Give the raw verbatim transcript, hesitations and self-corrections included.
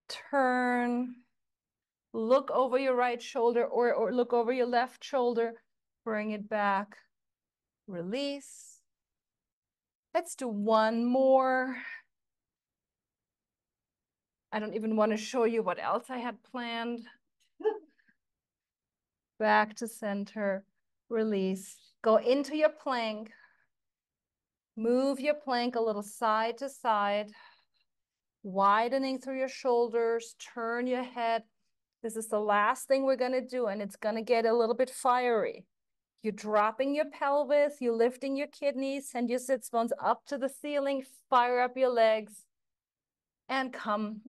turn, look over your right shoulder or, or look over your left shoulder, bring it back, release. Let's do one more. I don't even want to show you what else I had planned. Back to center, release. Go into your plank. Move your plank a little side to side, widening through your shoulders, turn your head. This is the last thing we're gonna do, and it's gonna get a little bit fiery. You're dropping your pelvis, you're lifting your kidneys, send your sits bones up to the ceiling, fire up your legs, and come